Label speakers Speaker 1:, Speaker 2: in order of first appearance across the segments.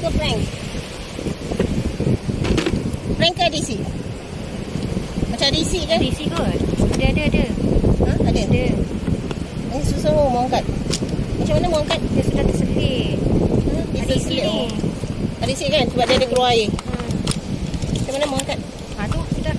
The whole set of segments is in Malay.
Speaker 1: ke prank? Prank ke DC? Macam DC kan?
Speaker 2: DC kot. Ada.
Speaker 1: Ha? Ada?
Speaker 2: Ada.
Speaker 1: Ini susah mau angkat. Macam mana mau angkat?
Speaker 2: Dia sudah terselit.
Speaker 1: Dia
Speaker 2: Ada isi ni.
Speaker 1: Ada isi kan? Sebab dia ada keluar air. Macam mana mau angkat?
Speaker 2: Aduh, sudah.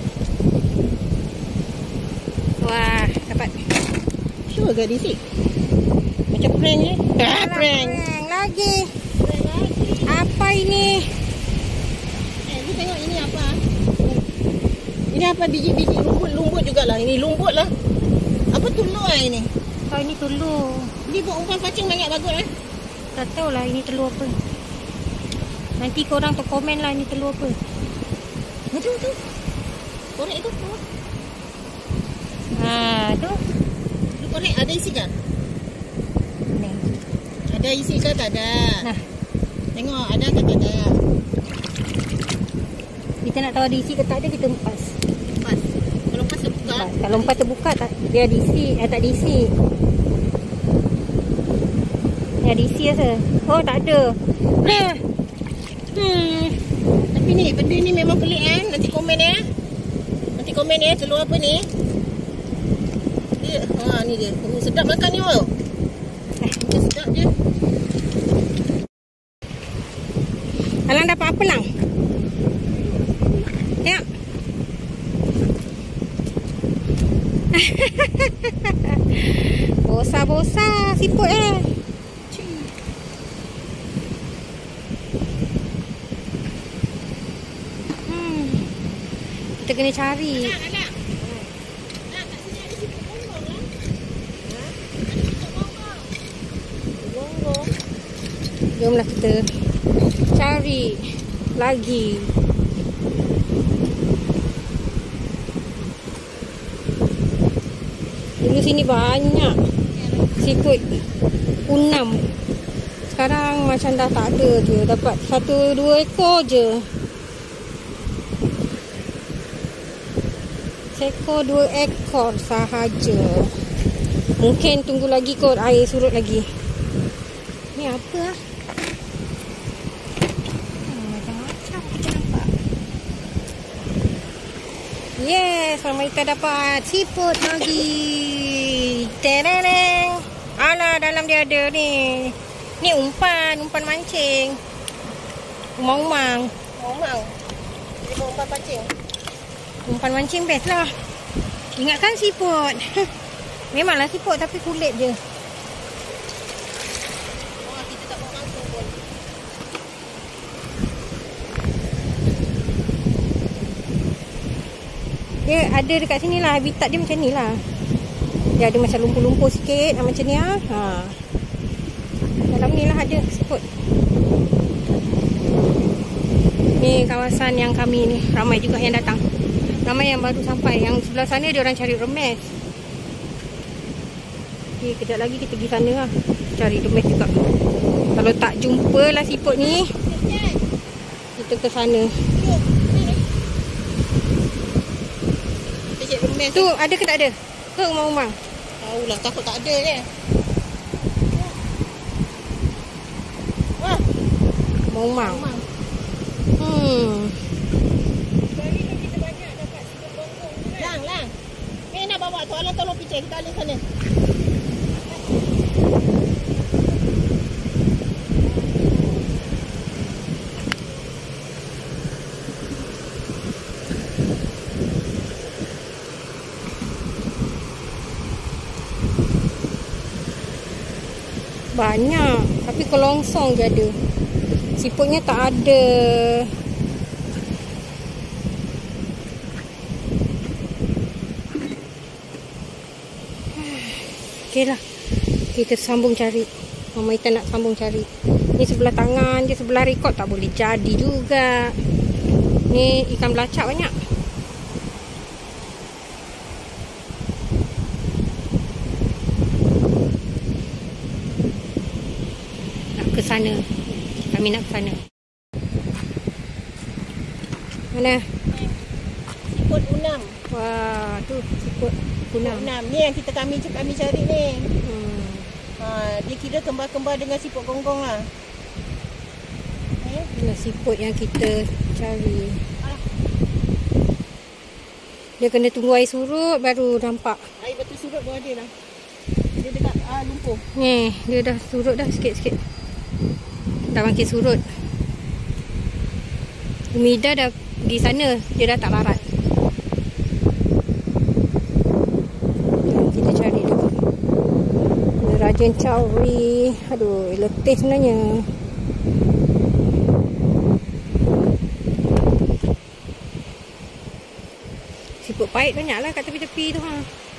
Speaker 2: Wah, dapat.
Speaker 1: Sure ke DC? Macam prank je.
Speaker 2: Prank lagi.
Speaker 1: Prank lagi.
Speaker 2: Apa ini?
Speaker 1: Lu tengok ini apa? Ini apa biji-biji lumbut jugalah. Ini lumbut lah. Apa telur lah ini?
Speaker 2: Oh, ini telur.
Speaker 1: Dia buat umpan pacing banyak bagus lah.
Speaker 2: Tak tahulah ini telur apa. Nanti korang tu komen lah ini telur apa.
Speaker 1: Tu. Korek tu.
Speaker 2: Tu.
Speaker 1: Lu korek ada isi kan?
Speaker 2: Ni.
Speaker 1: Ada isi ke tak ada?
Speaker 2: Nah,
Speaker 1: Tengok ada ke tak ada?
Speaker 2: kita nak tahu ada isi ke tak ada, kita lepas.
Speaker 1: Lepas. Kalau lepas terbuka.
Speaker 2: Kalau lepas terbuka tak dia ada isi, tak ada isi. Ni ada isi rasa. Oh, tak ada. Nah.
Speaker 1: Tapi ni benda ni memang pelik kan? Nanti komen ya. Nanti komen ya telur apa ni? Dia, ni dia. Sedap makan ni tau. Dia sedap je.
Speaker 2: Alang dapat apa lang? Tengok. Bosa-bosa siput Kita kena cari.
Speaker 1: Ada. Kat sini ada siput bonggong lah. Ada siput bonggong. Bonggong.
Speaker 2: Jomlah kita cari lagi. Dulu sini banyak siput unam. Sekarang macam dah tak ada je. Dapat 1-2 ekor je. Seekor 2 ekor sahaja. Mungkin tunggu lagi kot air surut lagi. Ni apa lah? Macam-macam kita nampak. Yes, Mama Ita dapat siput lagi. Tereng. Alah, dalam dia ada ni. Ni umpan mancing. Umang-umang.
Speaker 1: Dia buat umpan pacing.
Speaker 2: Umpan mancing best lah. Ingatkan siput. Memanglah siput tapi kulit je.
Speaker 1: Kita tak buat langsung pun.
Speaker 2: Dia ada dekat sini lah. Habitat dia macam ni lah. Dia ada macam lumpur-lumpur sikit macam ni lah. Dalam ni lah ada siput. Ni kawasan yang kami ni. Ramai juga yang datang. Ramai yang baru sampai. Yang sebelah sana dia orang cari remes. Okay, kejap lagi kita pergi sana lah. Cari remes juga. Kalau tak jumpa lah siput ni, kita ke sana.
Speaker 1: Kita cek remes
Speaker 2: Tu ada ke tak ada? Ke umang-umang?
Speaker 1: Tahulah, takut tak ada je. Wah,
Speaker 2: Umang-umang.
Speaker 1: Kali ni kita banyak dapat siput bonggong tu kan? Lang. Ni nak bawa tu, Alang tolong picit. Kita alih sana.
Speaker 2: Banyak. Tapi kelongsong je ada. Siputnya tak ada. Okey lah. Kita sambung cari. Mama Ita nak sambung cari. Ni sebelah tangan je, sebelah rekod tak boleh jadi juga. Ni ikan belacak banyak. Nak ke sana. Kami nak ke sana. Mana?
Speaker 1: Siput unam.
Speaker 2: Wah, tu siput unam.
Speaker 1: Ni yang kami cari ni. Dia kira kembar-kembar dengan siput gonggong lah. Ni.
Speaker 2: Inilah siput yang kita cari. Dia kena tunggu air surut baru nampak.
Speaker 1: Air betul surut baru ada lah. Dia dekat lumpur.
Speaker 2: Ni, dia dah surut dah sikit-sikit. Dah makin surut. Umida dah pergi sana, dia dah tak larat. Kita cari dulu. Dia rajin cari. Aduh, letih sebenarnya. Siput pahit banyak lah kat tepi-tepi tu ha.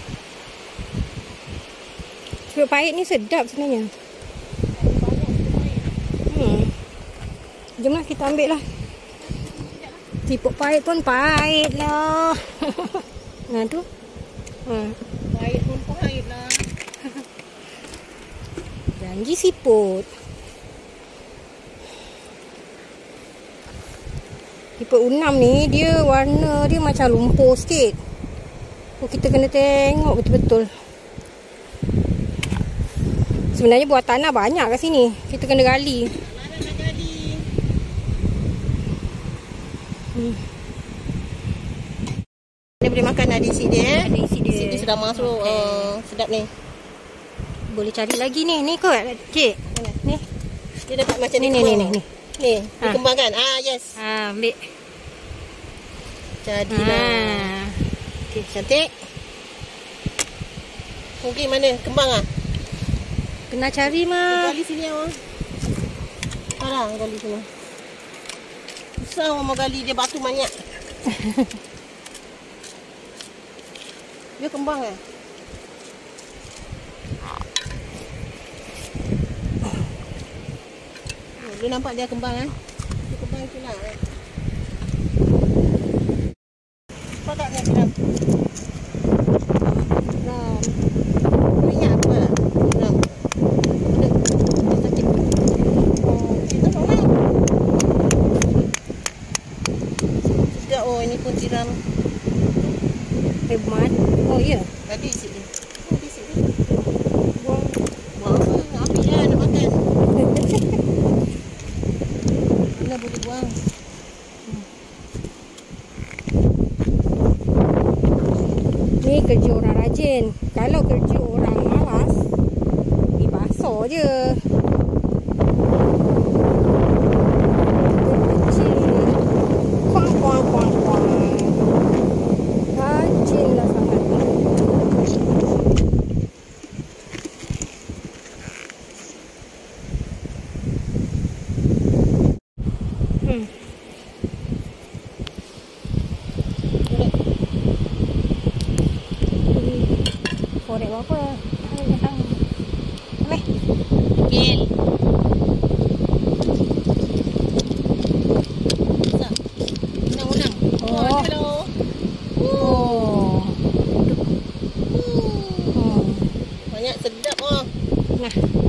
Speaker 2: Siput pahit ni sedap sebenarnya. Jomlah kita ambil lah. Siput pahit pun pahit lah. Nah tu.
Speaker 1: Pahit pun pahit lah.
Speaker 2: Janji siput. Siput unam ni dia warna dia macam lumpur sikit. Kita kena tengok betul-betul. Sebenarnya buah tanah banyak kat sini. Kita kena gali.
Speaker 1: Dia boleh makan dah di isi dia.
Speaker 2: Ada isi dia.
Speaker 1: Isi dia sudah masuk. Sedap ni.
Speaker 2: Boleh cari lagi ni. Ni kot cik. Ni.
Speaker 1: Dia dapat macam
Speaker 2: Ni.
Speaker 1: Ni, dikembangkan. Yes.
Speaker 2: Ambil.
Speaker 1: Jadilah. Okey, cantik. Okey, mana? Kembang ah?
Speaker 2: Kena cari mah.
Speaker 1: Gali sini awak. Parang gali sini. Susah awak mau gali, dia batu banyak. Dia kembang eh? Dia nampak dia kembang eh? Dia kembang itu lah eh? Apa tak dia kembang?
Speaker 2: Ram.
Speaker 1: Banyak apa? Kembang. Dia sakit. Kita tolong. Sedap ini pun tiram.
Speaker 2: Hebat. Oh ya.
Speaker 1: Tadi isi dia. Tadi isi dia. Buang. Buang apa? Ambil lah nak makan. Bila boleh buang.
Speaker 2: Ni kerja orang rajin. Kalau kerja orang malas, pergi basuh je. Kecil. Kuang. Rajinlah sangat. Korek apa? Ambil datang. Ambil.
Speaker 1: Kil. Unang.
Speaker 2: Oh.
Speaker 1: Hello.
Speaker 2: Oh.
Speaker 1: Banyak sedap oh.
Speaker 2: Nah.